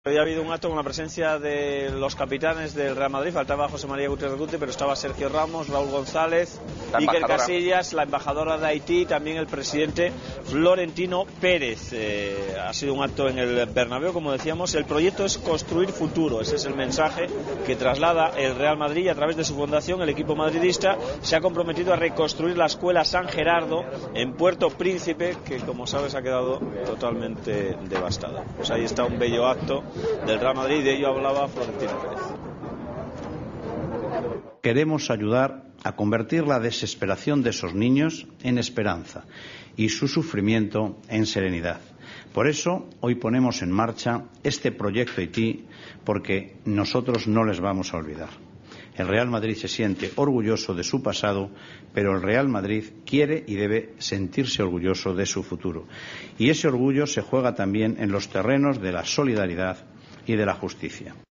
Hoy ha habido un acto con la presencia de los capitanes del Real Madrid. Faltaba José María Gutiérrez Guti, pero estaba Sergio Ramos, Raúl González, Iker Casillas, la embajadora de Haití y también el presidente Florentino Pérez. Ha sido un acto en el Bernabéu, como decíamos. El proyecto es construir futuro. Ese es el mensaje que traslada el Real Madrid, y a través de su fundación, el equipo madridista se ha comprometido a reconstruir la escuela San Gerardo en Puerto Príncipe, que, como sabes, ha quedado totalmente devastada. Pues ahí está un bello acto del Real Madrid, y de ello hablaba Florentino Pérez. Queremos ayudar a convertir la desesperación de esos niños en esperanza y su sufrimiento en serenidad. Por eso hoy ponemos en marcha este proyecto Haití, porque nosotros no les vamos a olvidar. El Real Madrid se siente orgulloso de su pasado, pero el Real Madrid quiere y debe sentirse orgulloso de su futuro. Y ese orgullo se juega también en los terrenos de la solidaridad y de la justicia.